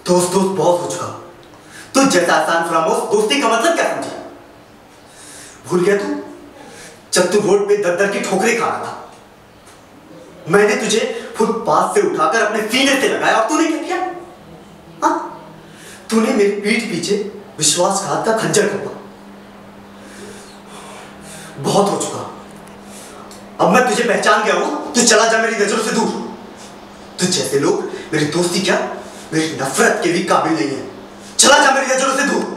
दोस्त दोस्त बहुत हो चुका। तू जैसा आसान फरामोश दोस्ती का मतलब क्या समझी? भूल गया तू जब तू रोड पे दर दर की ठोकरें खा रहा था, मैंने तुझे फुटपाथ से उठाकर अपने सीने से लगाया और तूने क्या किया? हाँ, तूने मेरी पीठ पीछे विश्वासघात का खंजर घोंपा। बहुत हो चुका, अब मैं तुझे पहचान गया हूं। तू चला जा मेरी नजरों से दूर। तुझ जैसे लोग मेरी दोस्ती क्या, मेरी नफरत के भी काबिल नहीं है। चला जा मेरी नजरों से दूर।